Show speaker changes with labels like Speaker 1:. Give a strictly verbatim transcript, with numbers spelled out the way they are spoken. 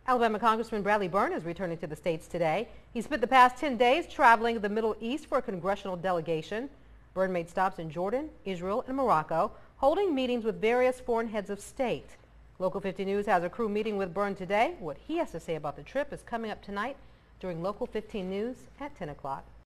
Speaker 1: Alabama Congressman Bradley Byrne is returning to the states today. He spent the past ten days traveling the Middle East for a congressional delegation. Byrne made stops in Jordan, Israel, and Morocco, holding meetings with various foreign heads of state. Local fifty News has a crew meeting with Byrne today. What he has to say about the trip is coming up tonight during Local fifteen News at ten o'clock.